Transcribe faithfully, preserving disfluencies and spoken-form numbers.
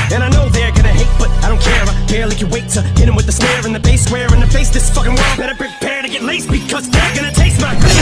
And I know they're gonna hate, but I don't care. I barely can wait to hit 'em with the snare and the bass square in the face. This fucking world better prepare to get laced, because they're gonna taste my